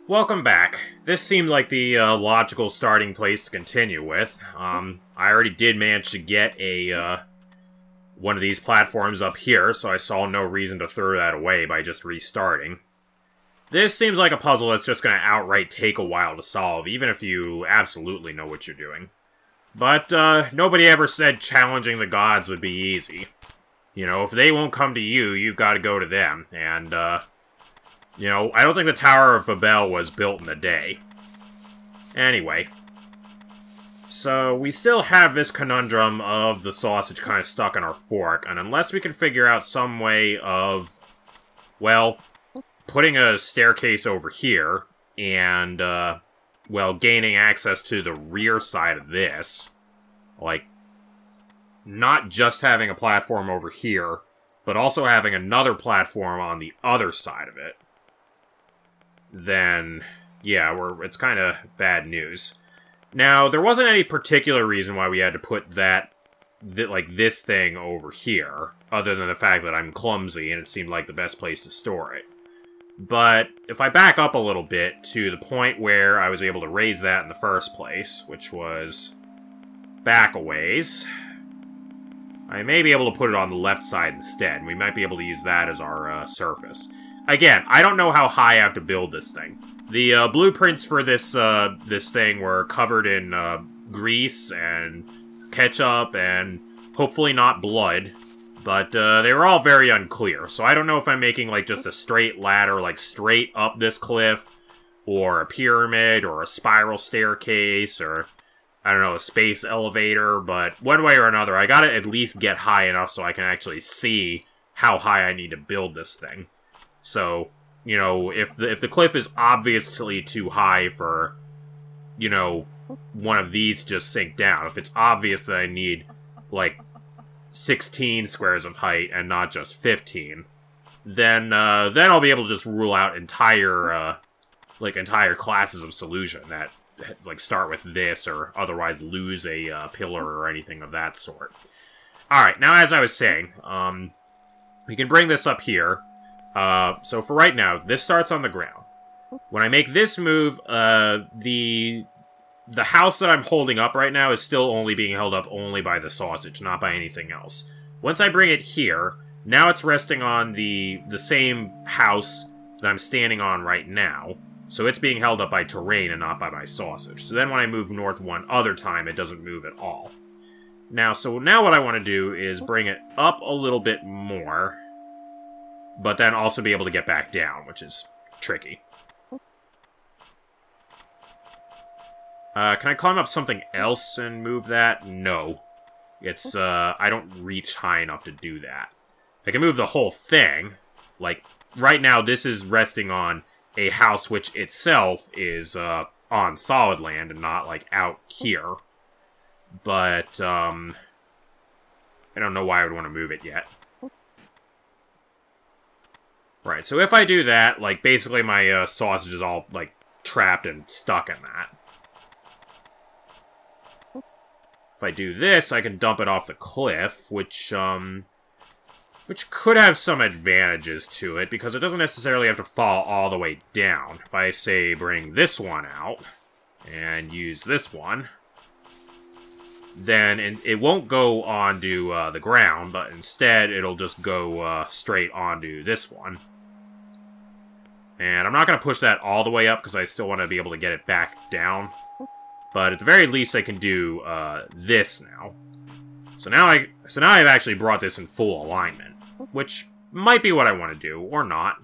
Welcome back. This seemed like the logical starting place to continue with. I already did manage to get a one of these platforms up here, so I saw no reason to throw that away by just restarting. This seems like a puzzle that's just going to outright take a while to solve, even if you absolutely know what you're doing. But nobody ever said challenging the gods would be easy. You know, if they won't come to you, you've got to go to them, and you know, I don't think the Tower of Babel was built in a day. Anyway. So, we still have this conundrum of the sausage kind of stuck in our fork, and unless we can figure out some way of, well, putting a staircase over here, and, well, gaining access to the rear side of this, like, not just having a platform over here, but also having another platform on the other side of it, then, yeah, it's kind of bad news. Now, there wasn't any particular reason why we had to put this thing over here, other than the fact that I'm clumsy and it seemed like the best place to store it. But if I back up a little bit to the point where I was able to raise that in the first place, which was back a ways, I may be able to put it on the left side instead, and we might be able to use that as our surface. Again, I don't know how high I have to build this thing. The blueprints for this thing were covered in grease and ketchup and hopefully not blood, but they were all very unclear. So I don't know if I'm making like just a straight ladder, like straight up this cliff, or a pyramid, or a spiral staircase, or I don't know, a space elevator. But one way or another, I gotta at least get high enough so I can actually see how high I need to build this thing. So, you know, if the cliff is obviously too high for, you know, one of these just sink down, if it's obvious that I need, like, 16 squares of height and not just 15, then I'll be able to just rule out entire classes of solution that, like, start with this or otherwise lose a pillar or anything of that sort. Alright, now as I was saying, we can bring this up here. So for right now, this starts on the ground. When I make this move, the house that I'm holding up right now is still only being held up only by the sausage, not by anything else. Once I bring it here, now it's resting on the same house that I'm standing on right now, so it's being held up by terrain and not by my sausage. So then when I move north one other time, it doesn't move at all. Now what I want to do is bring it up a little bit more, but then also be able to get back down, which is tricky. Can I climb up something else and move that? No. It's, I don't reach high enough to do that. I can move the whole thing. Like, right now this is resting on a house which itself is, on solid land and not, like, out here. But, I don't know why I would want to move it yet. Right, so if I do that, like, basically my sausage is all, like, trapped and stuck in that. If I do this, I can dump it off the cliff, which could have some advantages to it, because it doesn't necessarily have to fall all the way down. If I, say, bring this one out, and use this one, then it won't go onto the ground, but instead it'll just go straight onto this one. And I'm not going to push that all the way up, because I still want to be able to get it back down. But at the very least, I can do this now. So now I've actually brought this in full alignment, which might be what I want to do, or not.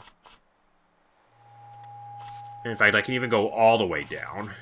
In fact, I can even go all the way down.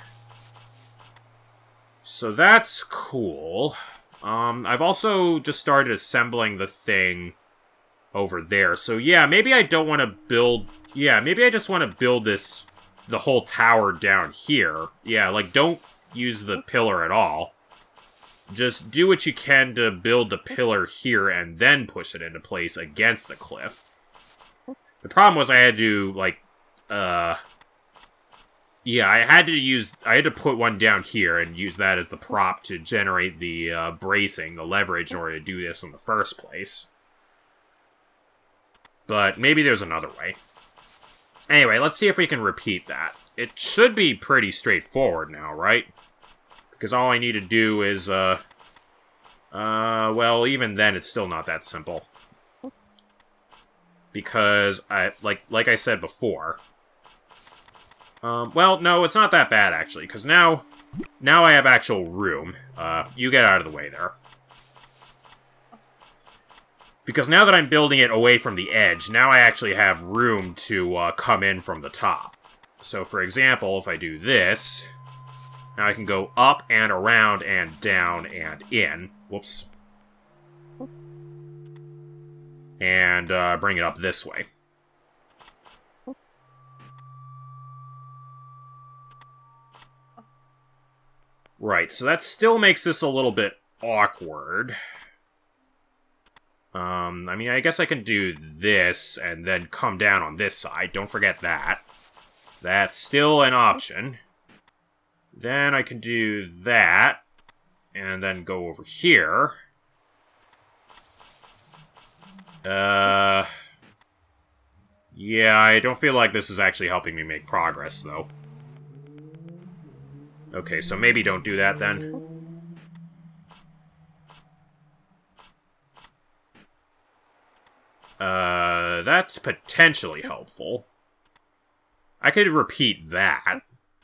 So that's cool. I've also just started assembling the thing over there. So yeah, maybe I don't want to build... Yeah, maybe I just want to build the whole tower down here. Yeah, like, don't use the pillar at all. Just do what you can to build the pillar here and then push it into place against the cliff. The problem was I had to, like, yeah, I had to put one down here and use that as the prop to generate the bracing, the leverage, in order to do this in the first place. But maybe there's another way. Anyway, let's see if we can repeat that. It should be pretty straightforward now, right? Because all I need to do is, well, even then, it's still not that simple. Because, like I said before... well, no, it's not that bad, actually, because now I have actual room. You get out of the way there. Because now that I'm building it away from the edge, now I actually have room to come in from the top. So, for example, if I do this, now I can go up and around and down and in. Whoops. And bring it up this way. Right, so that still makes this a little bit awkward. I mean, I guess I can do this and then come down on this side. Don't forget that. That's still an option. Then I can do that, and then go over here. Yeah, I don't feel like this is actually helping me make progress, though. Okay, so maybe don't do that, then. That's potentially helpful. I could repeat that.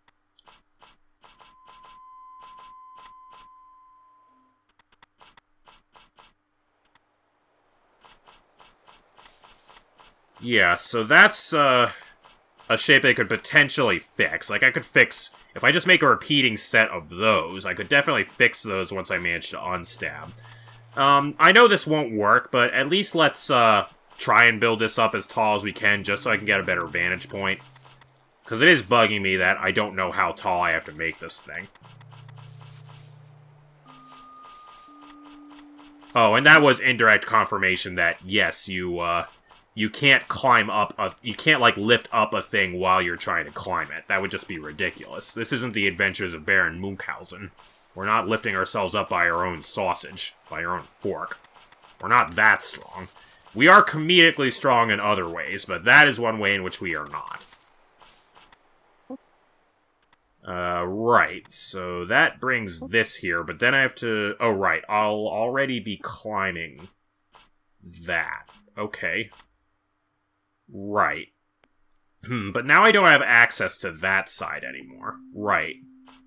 Yeah, so that's, a shape I could potentially fix. Like, I could fix... If I just make a repeating set of those, I could definitely fix those once I manage to unstab. I know this won't work, but at least let's, try and build this up as tall as we can, just so I can get a better vantage point. Because it is bugging me that I don't know how tall I have to make this thing. Oh, and that was indirect confirmation that, yes, you can't climb up you can't, like, lift up a thing while you're trying to climb it. That would just be ridiculous. This isn't the Adventures of Baron Munchausen. We're not lifting ourselves up by our own sausage, by our own fork. We're not that strong. We are comedically strong in other ways, but that is one way in which we are not. Right, so that brings this here, but then I have to... Oh, right, I'll already be climbing that. Okay. Right. But now I don't have access to that side anymore. Right.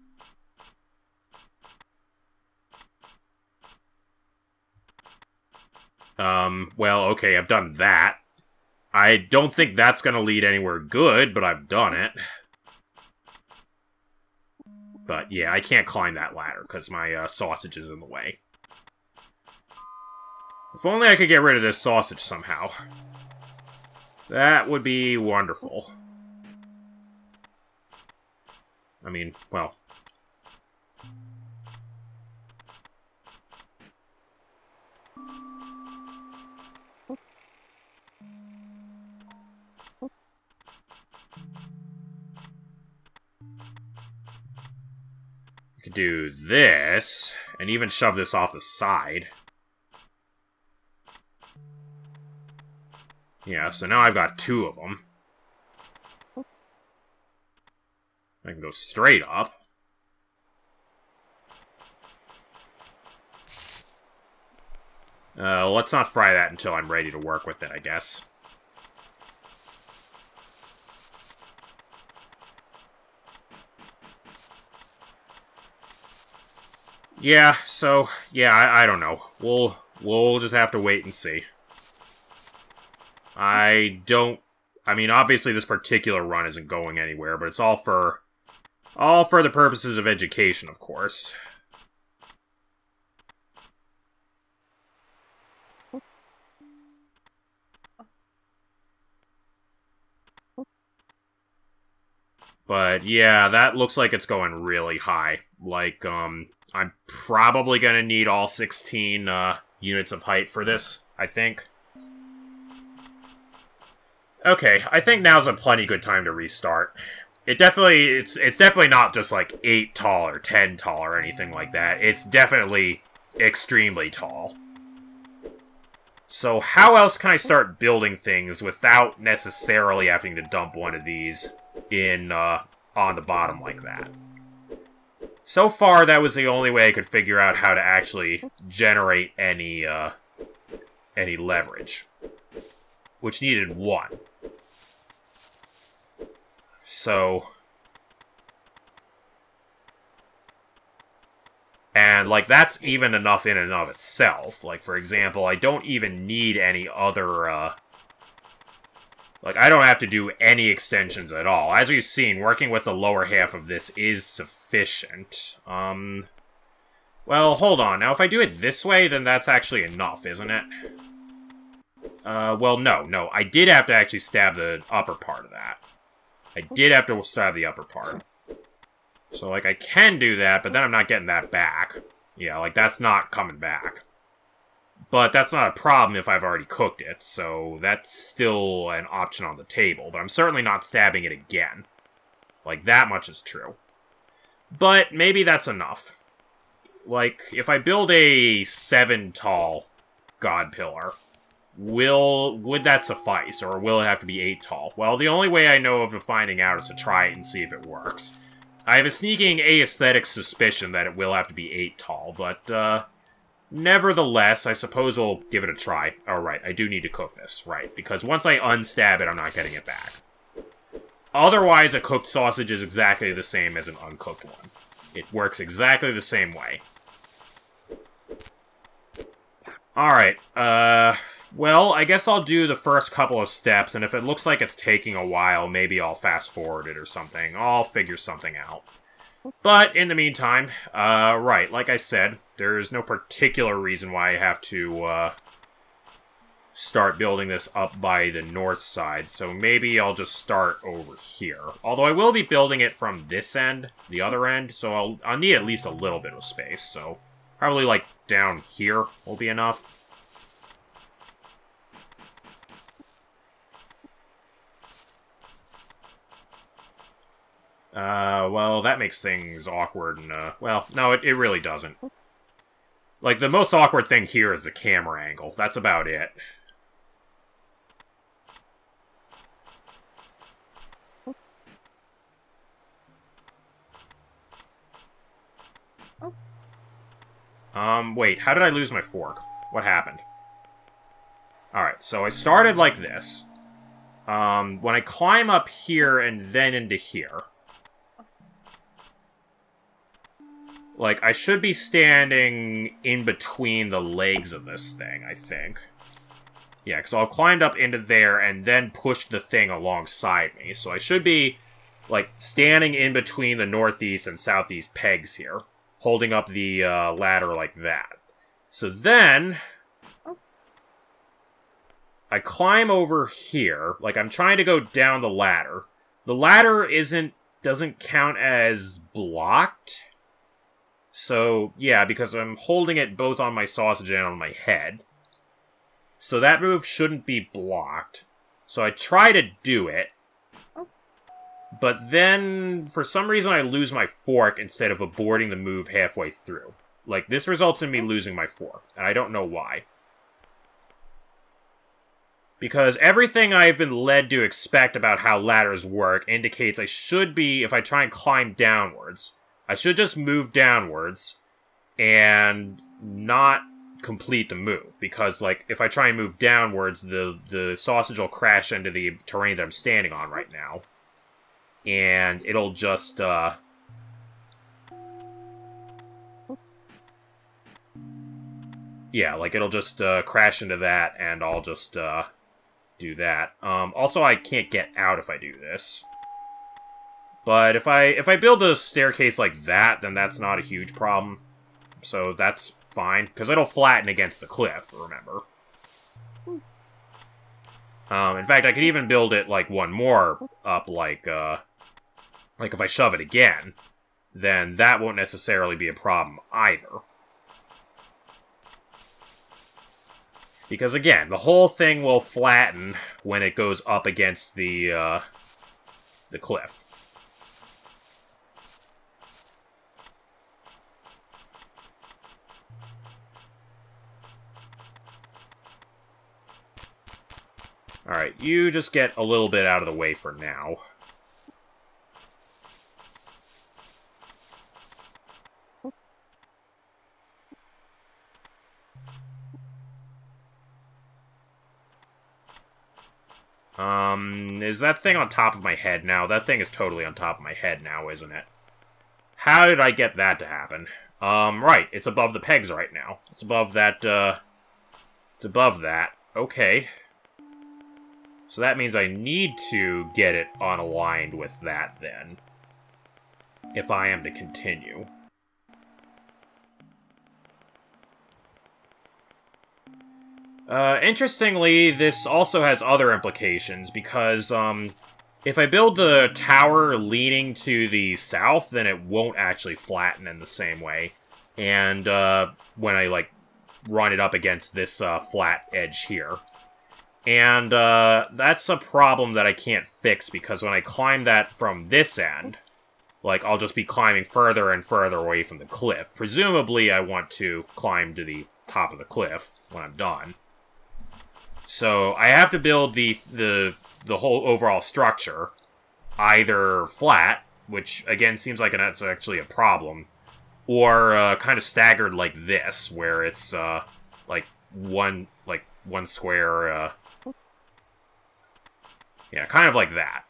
Well, okay, I've done that. I don't think that's gonna lead anywhere good, but I've done it. But, yeah, I can't climb that ladder, because my, sausage is in the way. If only I could get rid of this sausage somehow. That would be wonderful. I mean, well... I could do this, and even shove this off the side. Yeah, so now I've got two of them. I can go straight up. Let's not fry that until I'm ready to work with it, I guess. Yeah, so, yeah, I don't know. We'll just have to wait and see. I mean, obviously this particular run isn't going anywhere, but it's all for the purposes of education, of course. But, yeah, that looks like it's going really high. Like, I'm probably gonna need all 16, units of height for this, I think. Okay, I think now's a plenty good time to restart. It's definitely not just, like, 8 tall or 10 tall or anything like that. It's definitely extremely tall. So how else can I start building things without necessarily having to dump one of these in, on the bottom like that? So far, that was the only way I could figure out how to actually generate any leverage. Which needed one. So... And, like, that's even enough in and of itself. Like, for example, I don't even need any other, like, I don't have to do any extensions at all. As we've seen, working with the lower half of this is sufficient. Well, hold on. Now, if I do it this way, then that's actually enough, isn't it? Well, no. I did have to actually stab the upper part of that. I did have to stab the upper part. So, like, I can do that, but then I'm not getting that back. Yeah, like, that's not coming back. But that's not a problem if I've already cooked it, so that's still an option on the table. But I'm certainly not stabbing it again. Like, that much is true. But maybe that's enough. Like, if I build a 7-tall God Pillar, would that suffice? Or will it have to be 8 tall? Well, the only way I know of finding out is to try it and see if it works. I have a sneaking aesthetic suspicion that it will have to be 8 tall, but, nevertheless, I suppose we'll give it a try. Oh, right, I do need to cook this, right, because once I unstab it, I'm not getting it back. Otherwise, a cooked sausage is exactly the same as an uncooked one. It works exactly the same way. Alright, well, I guess I'll do the first couple of steps, and if it looks like it's taking a while, maybe I'll fast-forward it or something. I'll figure something out. But, in the meantime, right, like I said, there's no particular reason why I have to, start building this up by the north side, so maybe I'll just start over here. Although I will be building it from this end, the other end, so I'll need at least a little bit of space, so probably, like, down here will be enough. Well, that makes things awkward, and, well, no, it really doesn't. Like, the most awkward thing here is the camera angle. That's about it. Wait, how did I lose my fork? What happened? Alright, so I started like this. When I climb up here and then into here... Like, I should be standing in between the legs of this thing, I think. Yeah, because I'll climbed up into there and then pushed the thing alongside me. So I should be, like, standing in between the northeast and southeast pegs here, holding up the ladder like that. So then, I climb over here, like I'm trying to go down the ladder. The ladder doesn't count as blocked. So, yeah, because I'm holding it both on my sausage and on my head. So that move shouldn't be blocked. So I try to do it. But then, for some reason, I lose my fork instead of aborting the move halfway through. Like, this results in me losing my fork, and I don't know why. Because everything I've been led to expect about how ladders work indicates I should be, if I try and climb downwards... I should just move downwards and not complete the move. Because, like, if I try and move downwards, the sausage will crash into the terrain that I'm standing on right now. And it'll just, yeah, like, it'll just, crash into that, and I'll just, do that. Also, I can't get out if I do this. But if I build a staircase like that, then that's not a huge problem. So that's fine, because it'll flatten against the cliff, remember. In fact, I could even build it, like, one more up, like if I shove it again, then that won't necessarily be a problem either. Because, again, the whole thing will flatten when it goes up against the cliff. Alright, you just get a little bit out of the way for now. Is that thing on top of my head now? That thing is totally on top of my head now, isn't it? How did I get that to happen? Right, it's above the pegs right now. It's above that, it's above that. Okay. So that means I need to get it unaligned with that, then. If I am to continue. Interestingly, this also has other implications, because, if I build the tower leaning to the south, then it won't actually flatten in the same way. And, when I, like, run it up against this, flat edge here. And, that's a problem that I can't fix, because when I climb that from this end, like, I'll just be climbing further and further away from the cliff. Presumably, I want to climb to the top of the cliff when I'm done. So, I have to build the whole overall structure either flat, which, again, seems like that's actually a problem, or, kind of staggered like this, where it's, like, one square, yeah, kind of like that.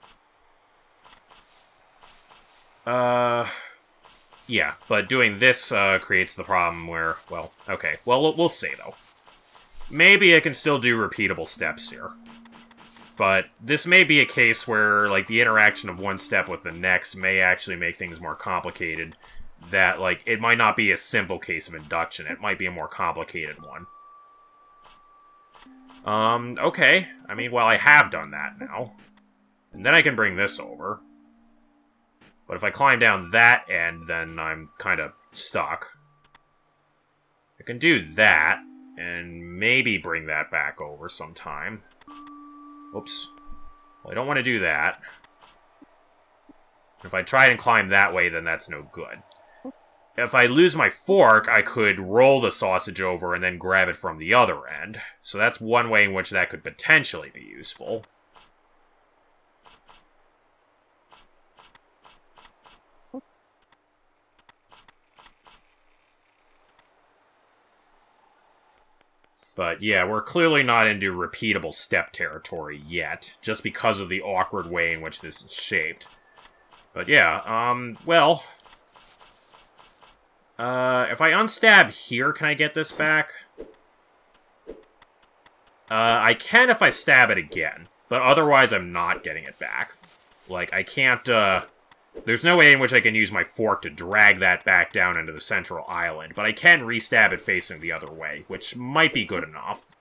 Yeah, but doing this, creates the problem where, well, okay. Well, we'll see, though. Maybe I can still do repeatable steps here. But this may be a case where, like, the interaction of one step with the next may actually make things more complicated. That, like, it might not be a simple case of induction. It might be a more complicated one. Okay. I mean, well, I have done that now. And then I can bring this over. But if I climb down that end, then I'm kind of stuck. I can do that. And maybe bring that back over sometime. Oops. Well, I don't want to do that. If I try and climb that way, then that's no good. If I lose my fork, I could roll the sausage over and then grab it from the other end. So that's one way in which that could potentially be useful. But yeah, we're clearly not into repeatable step territory yet, just because of the awkward way in which this is shaped. But yeah, well... if I unstab here, can I get this back? I can if I stab it again, but otherwise I'm not getting it back. Like, I can't, there's no way in which I can use my fork to drag that back down into the central island, but I can re-stab it facing the other way, which might be good enough.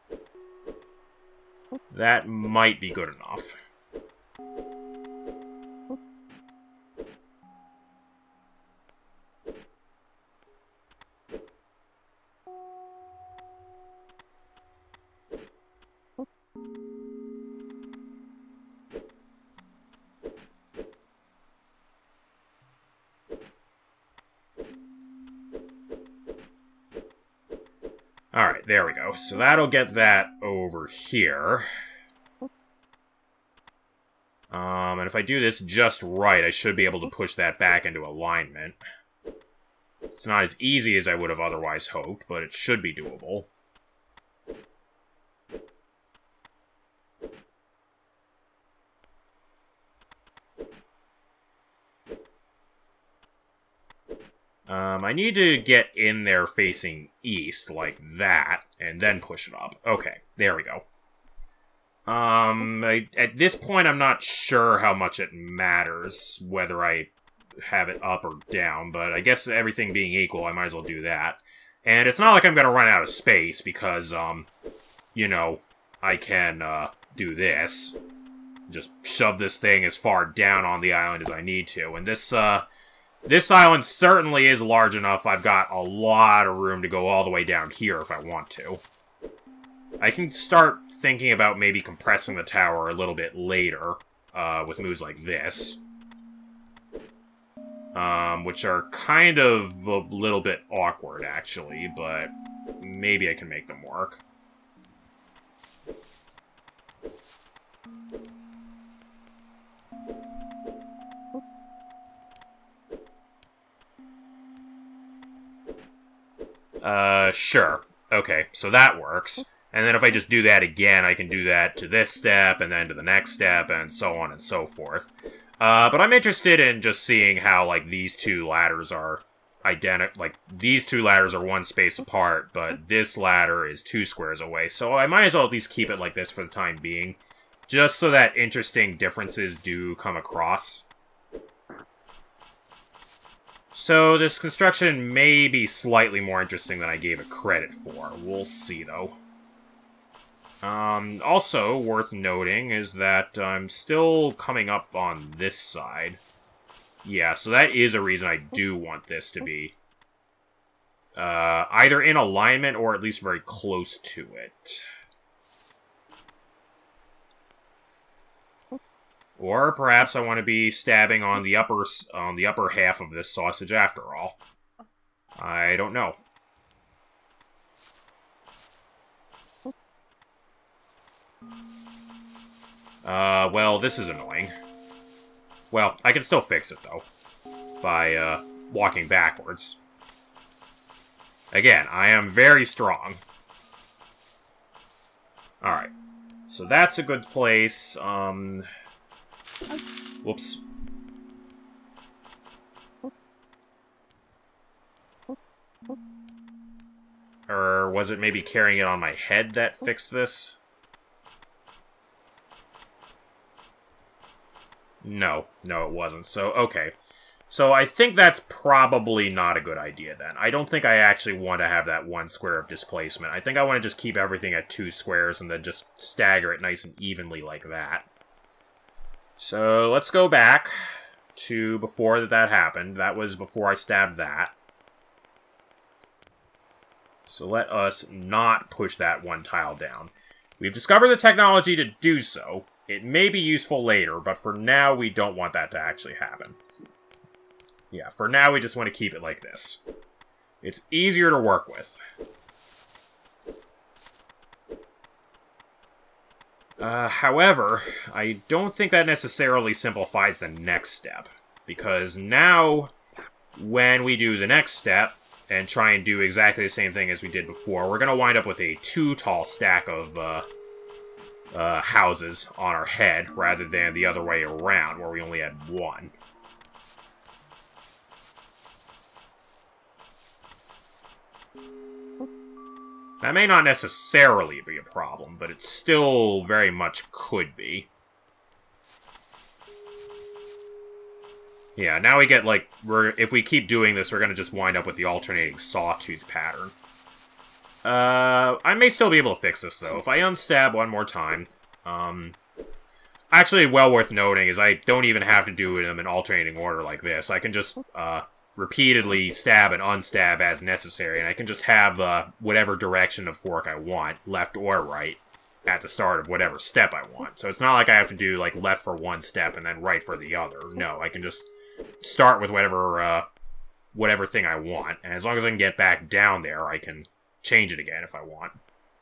That might be good enough. Alright, there we go. So that'll get that over here. And if I do this just right, I should be able to push that back into alignment. It's not as easy as I would have otherwise hoped, but it should be doable. I need to get in there facing east, like that, and then push it up. Okay, there we go. At this point, I'm not sure how much it matters whether I have it up or down, but I guess everything being equal, I might as well do that. And it's not like I'm gonna run out of space, because, you know, I can, do this. Just shove this thing as far down on the island as I need to. And this island certainly is large enough. I've got a lot of room to go all the way down here if I want to. I can start thinking about maybe compressing the tower a little bit later, with moves like this. Which are kind of a little bit awkward, actually, but maybe I can make them work. Sure. Okay, so that works. And then if I just do that again, I can do that to this step, and then to the next step, and so on and so forth. But I'm interested in just seeing how, like, these two ladders are identical. Like, these two ladders are one space apart, but this ladder is 2 squares away. So I might as well at least keep it like this for the time being, just so that interesting differences do come across. So this construction may be slightly more interesting than I gave it credit for. We'll see, though. Also worth noting is that I'm still coming up on this side. Yeah, so that is a reason I do want this to be either in alignment or at least very close to it. Or perhaps I want to be stabbing on the upper half of this sausage after all. I don't know. Well, this is annoying. Well, I can still fix it, though, by, walking backwards. Again, I am very strong. Alright. So that's a good place, whoops. Or was it maybe carrying it on my head that fixed this? No, it wasn't. So, okay. So I think that's probably not a good idea, then. I don't think I actually want to have that 1 square of displacement. I think I want to just keep everything at 2 squares and then just stagger it nice and evenly like that. So, let's go back to before that happened. That was before I stabbed that. So let us not push that 1 tile down. We've discovered the technology to do so. It may be useful later, but for now, we don't want that to actually happen. Yeah, for now, we just want to keep it like this. It's easier to work with. However, I don't think that necessarily simplifies the next step. Because now, when we do the next step, and try and do exactly the same thing as we did before, we're going to wind up with a 2 tall stack of, houses on our head, rather than the other way around, where we only had 1. That may not necessarily be a problem, but it still very much could be. Yeah, now we get, like, if we keep doing this, we're gonna just wind up with the alternating sawtooth pattern. I may still be able to fix this, though. If I unstab 1 more time, actually, well worth noting is I don't even have to do them in alternating order like this. I can just, repeatedly stab and unstab as necessary, and I can just have, whatever direction of fork I want, left or right, at the start of whatever step I want. So it's not like I have to do, like, left for 1 step and then right for the other. No, I can just start with whatever thing I want, and as long as I can get back down there, I can change it again if I want.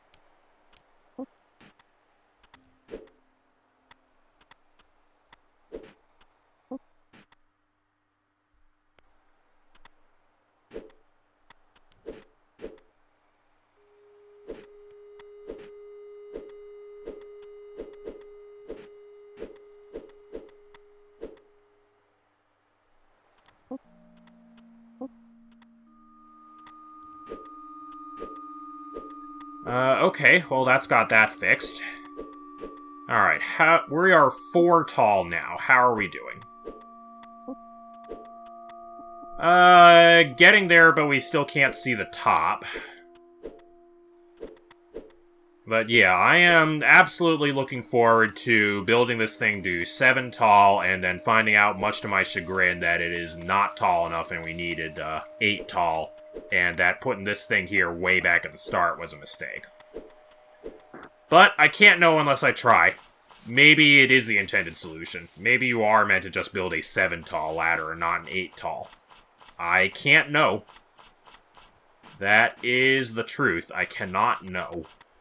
Okay, well that's got that fixed. Alright, we are 4 tall now. How are we doing? Getting there, but we still can't see the top. But yeah, I am absolutely looking forward to building this thing to 7 tall, and then finding out, much to my chagrin, that it is not tall enough and we needed 8 tall, and that putting this thing here way back at the start was a mistake. But I can't know unless I try. Maybe it is the intended solution. Maybe you are meant to just build a 7 tall ladder and not an 8 tall. I can't know. That is the truth. I cannot know.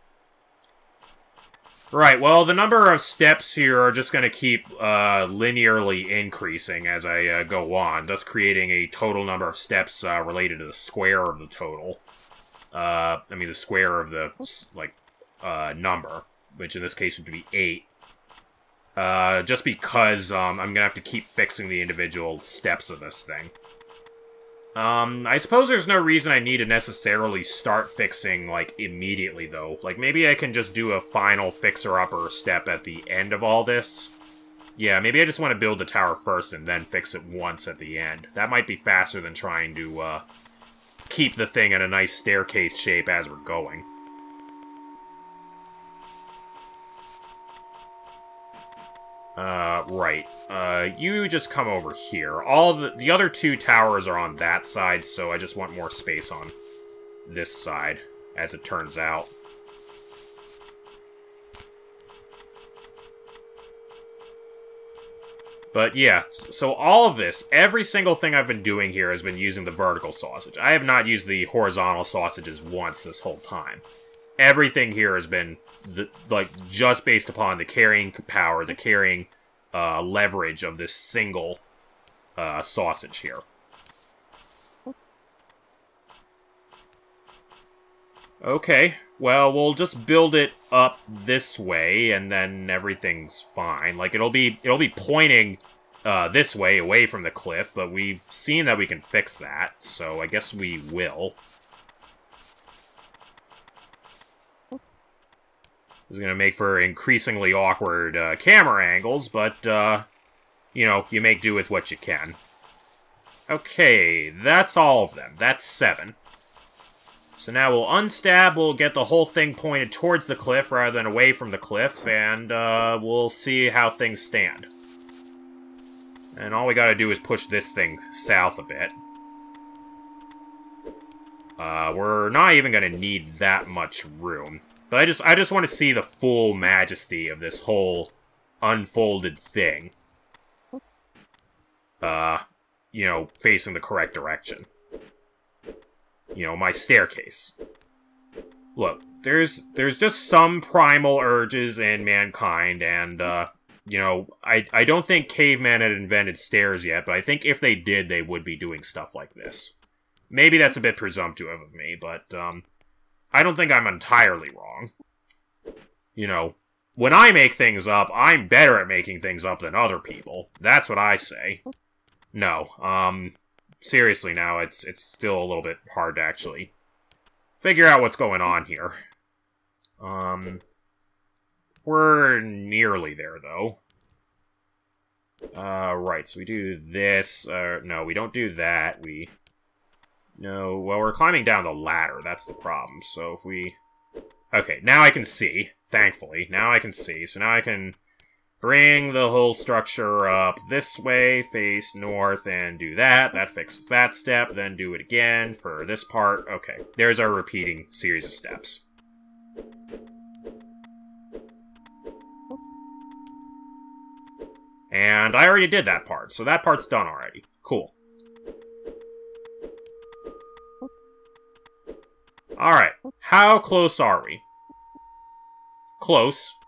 Right, well, the number of steps here are just going to keep linearly increasing as I go on, thus creating a total number of steps related to the square of the total. I mean the square of the, like, number, which in this case would be 8. Just because, I'm gonna have to keep fixing the individual steps of this thing. I suppose there's no reason I need to necessarily start fixing, like, immediately, though. Like, maybe I can just do a final fixer-upper step at the end of all this. Yeah, maybe I just want to build the tower first and then fix it once at the end. That might be faster than trying to, keep the thing in a nice staircase shape as we're going. Right. You just come over here. All the other 2 towers are on that side, so I just want more space on this side, as it turns out. But yeah, so all of this, every single thing I've been doing here has been using the vertical sausage. I have not used the horizontal sausages once this whole time. Everything here has been, like, just based upon the carrying power, the carrying leverage of this single sausage here. Okay, well, we'll just build it up this way, and then everything's fine. Like, it'll be pointing this way, away from the cliff, but we've seen that we can fix that, so I guess we will. This is going to make for increasingly awkward camera angles, but, you know, you make do with what you can. Okay, that's all of them. That's 7. So now we'll unstab, we'll get the whole thing pointed towards the cliff rather than away from the cliff, and we'll see how things stand. And all we gotta do is push this thing south a bit. We're not even gonna need that much room. But I just want to see the full majesty of this whole unfolded thing. You know, facing the correct direction. You know, my staircase. Look, there's just some primal urges in mankind, and, you know, I don't think cavemen had invented stairs yet, but I think if they did, they would be doing stuff like this. Maybe that's a bit presumptive of me, but, I don't think I'm entirely wrong. You know, when I make things up, I'm better at making things up than other people. That's what I say. No, seriously now, it's still a little bit hard to actually figure out what's going on here. We're nearly there, though. Right, so we do this, no, we don't do that, no, well, we're climbing down the ladder, that's the problem, so if we... Okay, now I can see, thankfully, now I can see, so now I can bring the whole structure up this way, face north, and do that. That fixes that step, then do it again for this part. Okay, there's our repeating series of steps. And I already did that part, so that part's done already. Cool. Alright, how close are we? Close.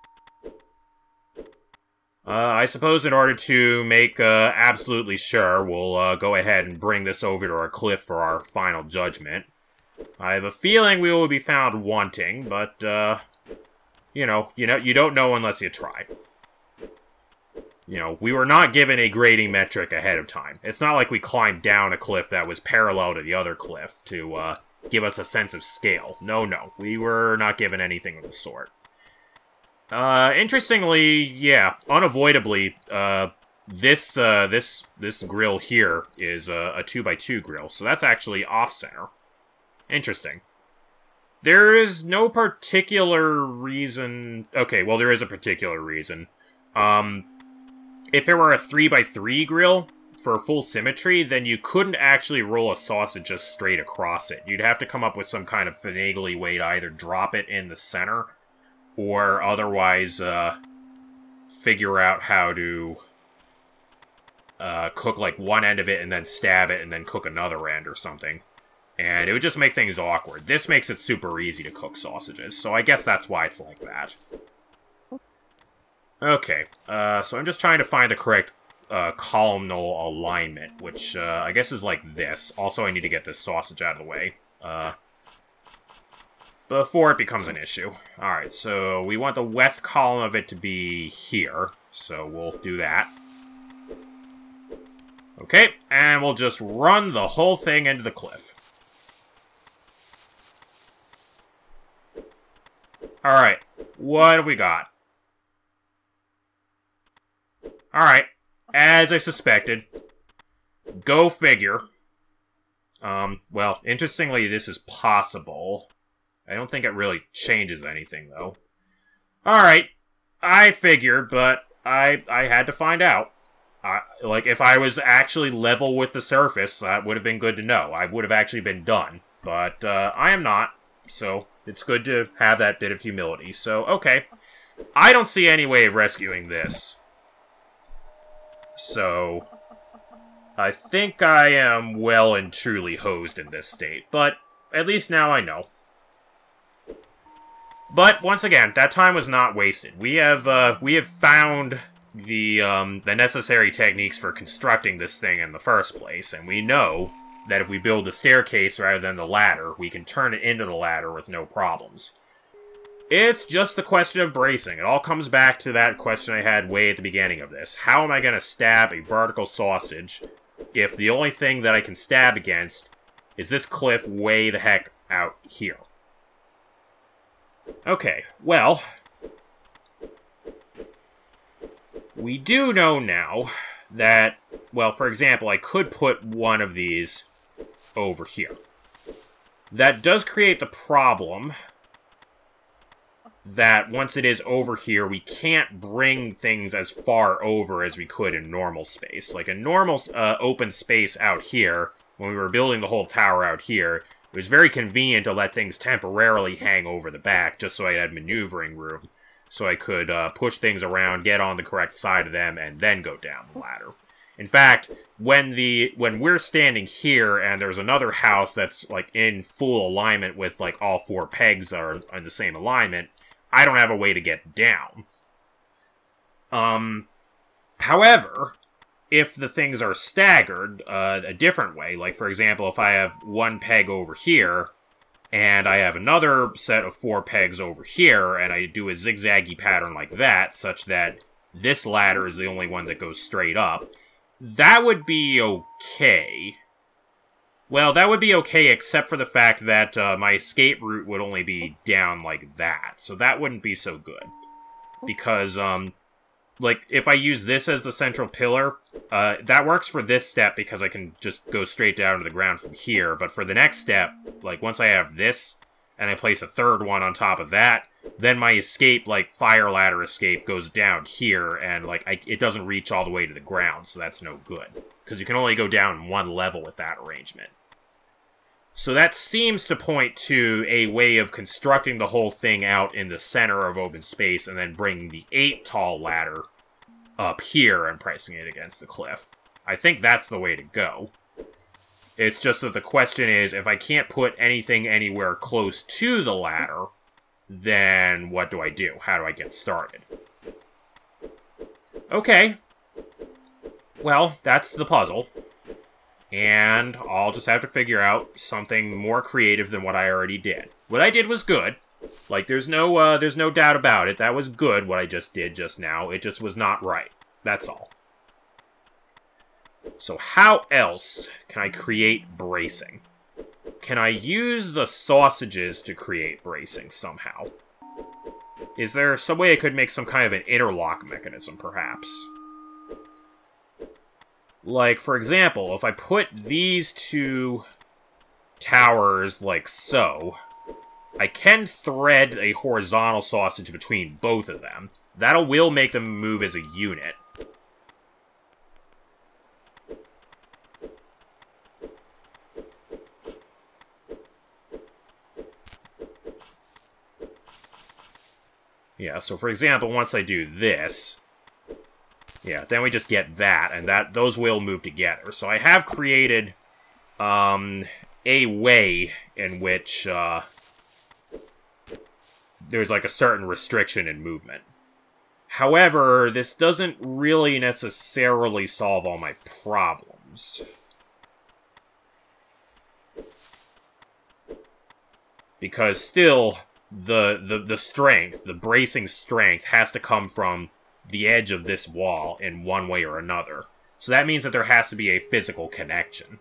I suppose in order to make absolutely sure, we'll go ahead and bring this over to our cliff for our final judgment. I have a feeling we will be found wanting, but, you don't know unless you try. You know, we were not given a grading metric ahead of time. It's not like we climbed down a cliff that was parallel to the other cliff to, give us a sense of scale. No, we were not given anything of the sort. Interestingly, yeah, unavoidably, this grill here is a 2x2 grill, so that's actually off-center. Interesting. There is no particular reason... Okay, well, there is a particular reason. If it were a 3x3 grill, for full symmetry, then you couldn't actually roll a sausage just straight across it. You'd have to come up with some kind of finagly way to either drop it in the center, or otherwise, figure out how to cook, like, one end of it and then stab it and then cook another end or something. And it would just make things awkward. This makes it super easy to cook sausages, so I guess that's why it's like that. Okay, so I'm just trying to find the correct columnal alignment, which I guess is like this. Also, I need to get this sausage out of the way. before it becomes an issue. Alright, so we want the west column of it to be here, so we'll do that. Okay, and we'll just run the whole thing into the cliff. Alright, what have we got? Alright, as I suspected. Go figure. Well, interestingly, this is possible. I don't think it really changes anything, though. Alright, I figured, but I had to find out. Like, if I was actually level with the surface, that would have been good to know. I would have actually been done. But, I am not, so it's good to have that bit of humility. So, okay. I don't see any way of rescuing this. So, I think I am well and truly hosed in this state. But, at least now I know. But, once again, that time was not wasted. We have found the necessary techniques for constructing this thing in the first place, and we know that if we build the staircase rather than the ladder, we can turn it into the ladder with no problems. It's just the question of bracing. It all comes back to that question I had way at the beginning of this. How am I going to stab a vertical sausage if the only thing that I can stab against is this cliff way the heck out here? Okay, well, we do know now that, well, for example, I could put one of these over here. That does create the problem that once it is over here, we can't bring things as far over as we could in normal space. Like, a normal open space out here, when we were building the whole tower out here, it was very convenient to let things temporarily hang over the back, just so I had maneuvering room. So I could push things around, get on the correct side of them, and then go down the ladder. In fact, when we're standing here and there's another house that's like in full alignment with like all four pegs are in the same alignment, I don't have a way to get down. However, if the things are staggered a different way, like for example, if I have one peg over here, and I have another set of 4 pegs over here, and I do a zigzaggy pattern like that, such that this ladder is the only one that goes straight up, that would be okay. Well, that would be okay except for the fact that my escape route would only be down like that, so that wouldn't be so good. Because, like, if I use this as the central pillar, that works for this step because I can just go straight down to the ground from here. But for the next step, like, once I have this, and I place a third one on top of that, then my escape, like, fire ladder escape goes down here, and, like, it doesn't reach all the way to the ground, so that's no good. Because you can only go down one level with that arrangement. So that seems to point to a way of constructing the whole thing out in the center of open space and then bringing the 8-tall ladder up here and pressing it against the cliff. I think that's the way to go. It's just that the question is, if I can't put anything anywhere close to the ladder, then what do I do? How do I get started? Okay. Well, that's the puzzle. And I'll just have to figure out something more creative than what I already did. What I did was good. Like, there's no doubt about it. That was good, what I just did just now. It just was not right. That's all. So how else can I create bracing? Can I use the sausages to create bracing somehow? Is there some way I could make some kind of an interlock mechanism, perhaps? Like, for example, if I put these 2 towers like so, I can thread a horizontal sausage between both of them. That will make them move as a unit. Yeah, so for example, once I do this, yeah, then we just get that, and those will move together. So I have created a way in which there's like a certain restriction in movement. However, this doesn't really necessarily solve all my problems. Because still, the strength, the bracing strength, has to come from the edge of this wall in one way or another. So that means that there has to be a physical connection.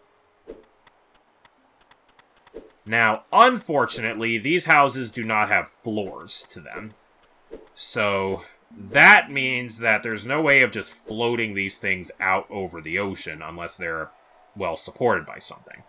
Now, unfortunately, these houses do not have floors to them. So that means that there's no way of just floating these things out over the ocean unless they're, well, supported by something.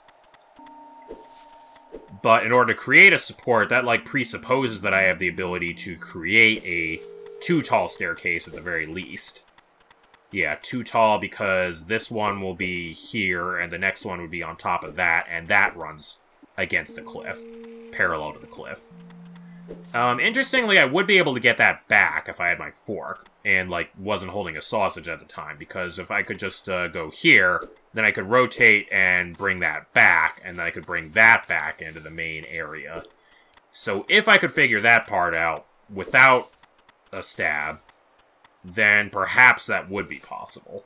But in order to create a support, that, like, presupposes that I have the ability to create a too tall staircase at the very least. Yeah, too tall because this one will be here, and the next one would be on top of that, and that runs against the cliff, parallel to the cliff. Interestingly, I would be able to get that back if I had my fork, and, like, wasn't holding a sausage at the time, because if I could just go here, then I could rotate and bring that back, and then I could bring that back into the main area. So if I could figure that part out without a stab, then perhaps that would be possible.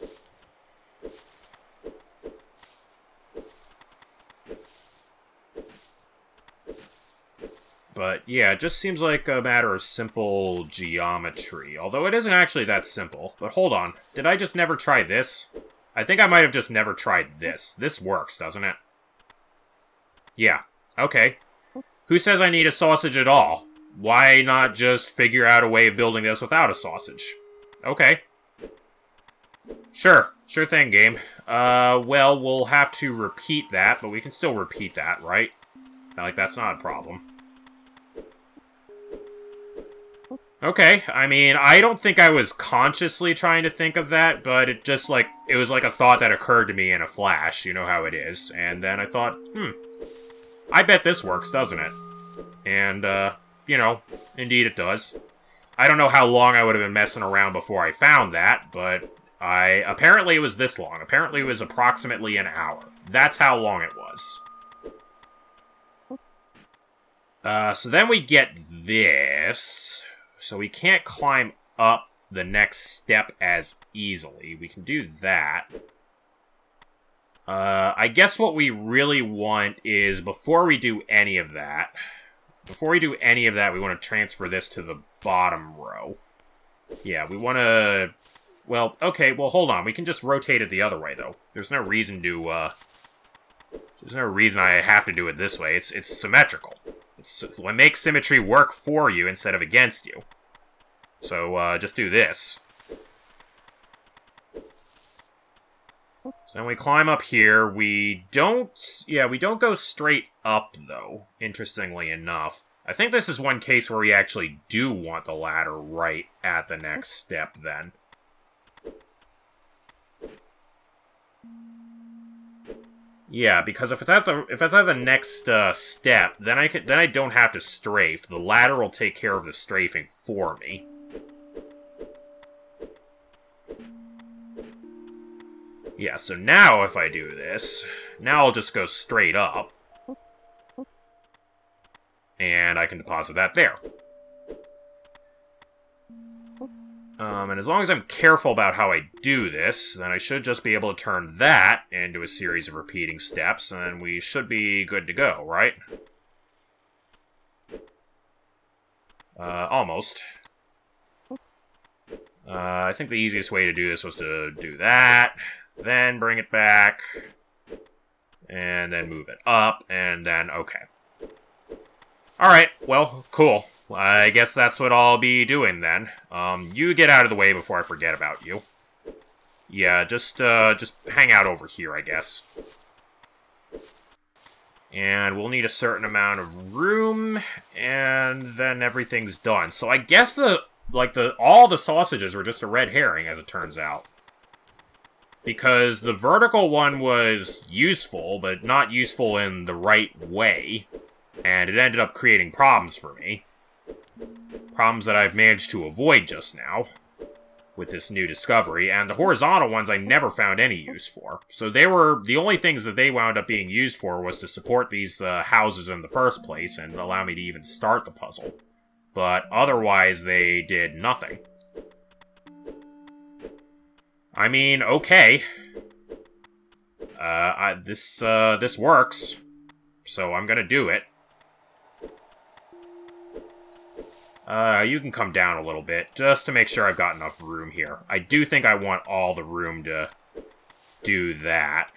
But yeah, it just seems like a matter of simple geometry. Although it isn't actually that simple. But hold on, did I just never try this? I think I might have just never tried this. This works, doesn't it? Yeah, okay. Who says I need a sausage at all? Why not just figure out a way of building this without a sausage? Okay. Sure thing, game. Well, we'll have to repeat that, but we can still repeat that, right? Like, that's not a problem. Okay, I mean, I don't think I was consciously trying to think of that, but it just, like, it was like a thought that occurred to me in a flash, you know how it is. And then I thought, I bet this works, doesn't it? And, you know, indeed it does. I don't know how long I would have been messing around before I found that, but apparently it was this long. Apparently it was approximately an hour. That's how long it was. So then we get this. So we can't climb up the next step as easily. We can do that. I guess what we really want is, before we do any of that, we want to transfer this to the bottom row. Yeah, we want to... Well, okay, well, hold on. We can just rotate it the other way, though. There's no reason to, there's no reason I have to do it this way. It's symmetrical. It makes symmetry work for you instead of against you. So, just do this. So then we climb up here. We don't go straight up, though, interestingly enough. I think this is one case where we actually do want the ladder right at the next step, then. Yeah, because if it's at the next step, then I don't have to strafe. The ladder will take care of the strafing for me. Yeah, so now if I do this, now I'll just go straight up. And I can deposit that there. And as long as I'm careful about how I do this, then I should just be able to turn that into a series of repeating steps, and we should be good to go, right? Almost. I think the easiest way to do this was to do that, then bring it back, and then move it up, and then okay. Alright, well, cool. I guess that's what I'll be doing then. You get out of the way before I forget about you. Yeah, just hang out over here, I guess. And we'll need a certain amount of room, and then everything's done. So I guess all the sausages were just a red herring, as it turns out. Because the vertical one was useful, but not useful in the right way. And it ended up creating problems for me. Problems that I've managed to avoid just now with this new discovery, and the horizontal ones I never found any use for. So they were, the only things that they wound up being used for was to support these houses in the first place and allow me to even start the puzzle. But otherwise, they did nothing. I mean, okay. This works, so I'm gonna do it. You can come down a little bit, just to make sure I've got enough room here. I do think I want all the room to do that.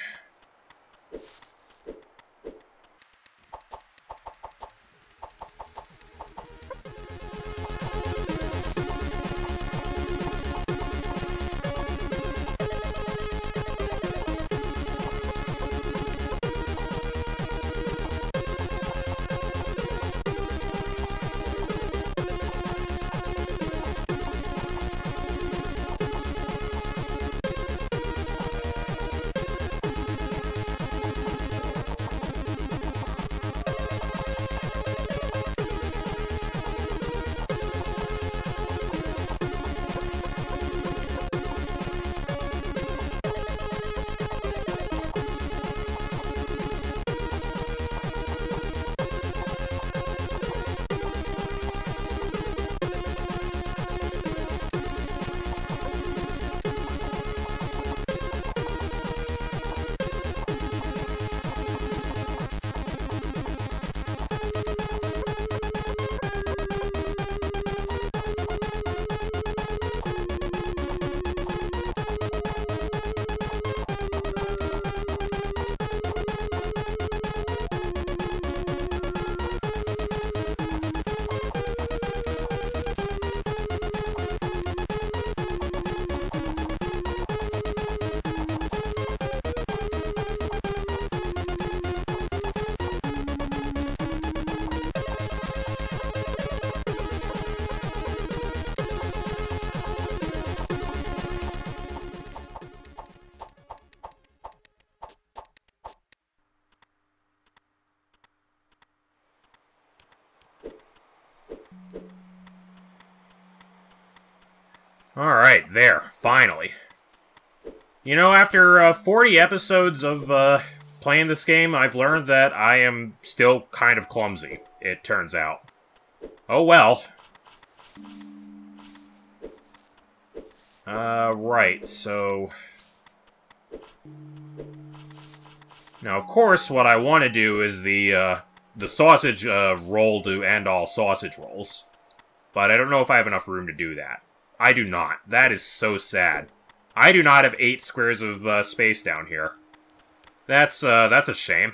Alright, there. Finally. You know, after 40 episodes of playing this game, I've learned that I am still kind of clumsy, it turns out. Oh well. Right, so... Now, of course, what I want to do is the sausage roll to end all sausage rolls. But I don't know if I have enough room to do that. I do not. That is so sad. I do not have 8 squares of space down here. That's a shame.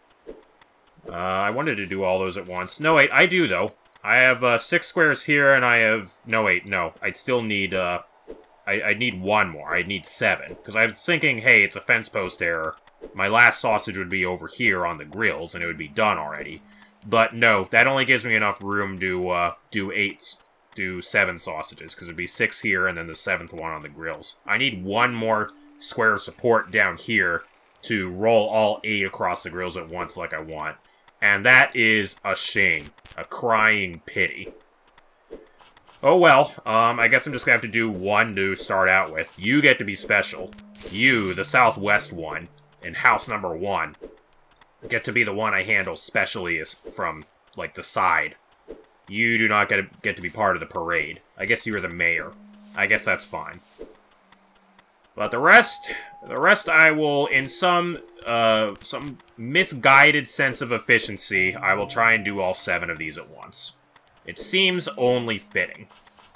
I wanted to do all those at once. No, wait, I do, though. I have 6 squares here, and I have... No, wait, no. I'd still need, I need 1 more. I'd need 7. Because I was thinking, hey, it's a fence post error. My last sausage would be over here on the grills, and it would be done already. But no, that only gives me enough room to do 7 sausages, because it'd be 6 here, and then the 7th one on the grills. I need 1 more square of support down here to roll all 8 across the grills at once like I want. And that is a shame. A crying pity. Oh well, I guess I'm just gonna have to do 1 to start out with. You get to be special. You, the southwest one, in house number 1, get to be the one I handle specially from, like, the side. You do not get to be part of the parade. I guess you are the mayor. I guess that's fine. But the rest I will, in some misguided sense of efficiency, I will try and do all 7 of these at once. It seems only fitting.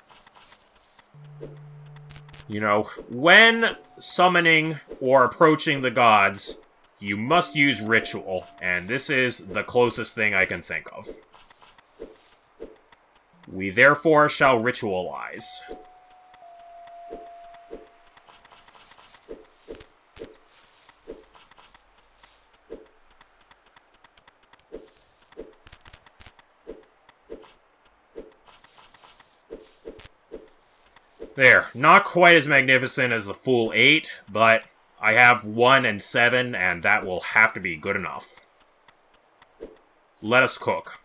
You know, when summoning or approaching the gods, you must use ritual, and this is the closest thing I can think of. We therefore shall ritualize. There, not quite as magnificent as the full 8, but I have 1 and 7, and that will have to be good enough. Let us cook.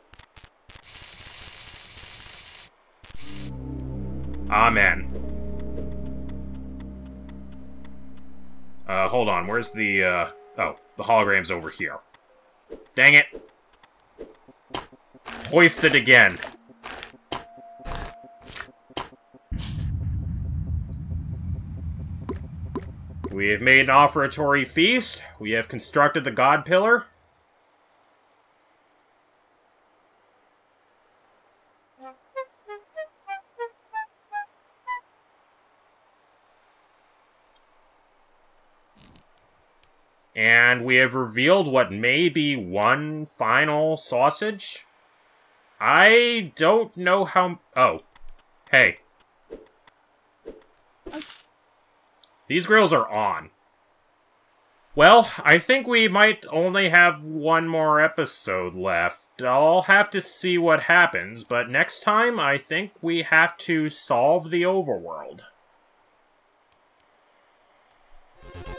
Amen. Hold on, where's the, oh, the hologram's over here. Dang it. Hoist it again. We have made an offertory feast. We have constructed the god pillar. And we have revealed what may be one final sausage? I don't know how... Oh. Hey. These grills are on. Well, I think we might only have one more episode left. I'll have to see what happens, but next time I think we have to solve the overworld.